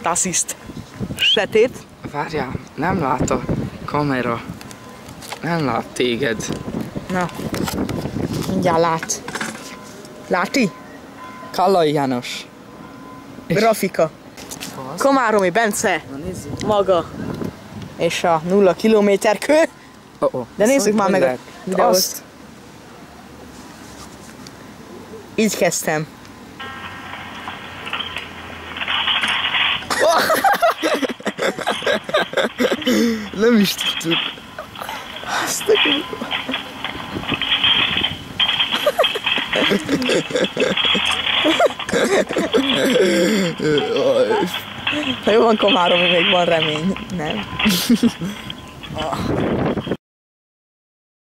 assziszt. Sötét. Várjál, nem lát a kamera. Nem lát téged. Na, mindjárt lát. Láti? Kallai János. Grafika. Komáromi Bence. Na nézzük. Maga. És a 0 kilométer kő. De nézzük már meg a videót. Azt. Így kezdtem. Nem is tudtuk. Azt a Ha jó van Komáromi, még van remény, nem?